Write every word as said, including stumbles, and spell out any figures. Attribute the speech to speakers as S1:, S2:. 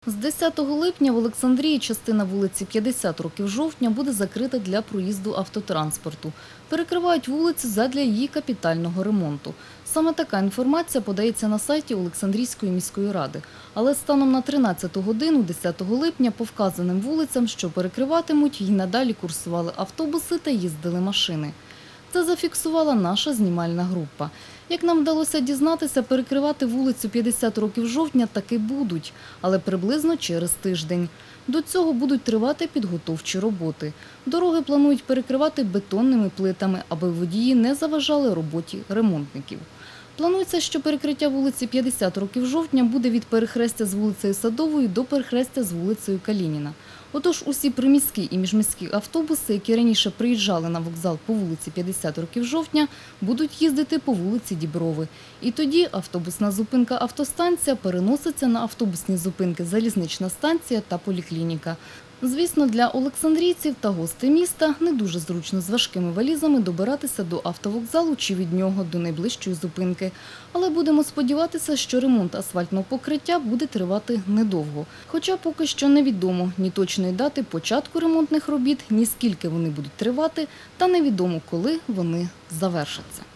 S1: З десятого липня в Олександрії частина вулиці п'ятдесят років жовтня буде закрита для проїзду автотранспорту. Перекривають вулицю задля її капітального ремонту. Саме така інформація подається на сайті Олександрійської міської ради. Але станом на тринадцяту годину десятого липня по вказаним вулицям, що перекриватимуть, і надалі курсували автобуси та їздили машини. Це зафіксувала наша знімальна група. Як нам вдалося дізнатися, перекривати вулицю п'ятдесят років жовтня таки будуть, але приблизно через тиждень. До цього будуть тривати підготовчі роботи. Дороги планують перекривати бетонними плитами, аби водії не заважали роботі ремонтників. Планується, що перекриття вулиці п'ятдесят років жовтня буде від перехрестя з вулицею Садовою до перехрестя з вулицею Калініна. Отож, усі приміські і міжміські автобуси, які раніше приїжджали на вокзал по вулиці п'ятдесят років жовтня, будуть їздити по вулиці Діброви. І тоді автобусна зупинка «Автостанція» переноситься на автобусні зупинки «Залізнична станція» та «Поліклініка». Звісно, для олександрійців та гостей міста не дуже зручно з важкими валізами добиратися до автовокзалу чи від нього до найближчої зупинки. Але будемо сподіватися, що ремонт асфальтного покриття буде тривати недовго. Хоча поки що невідомо ні точної дати початку ремонтних робіт, ні скільки вони будуть тривати, та невідомо, коли вони завершаться.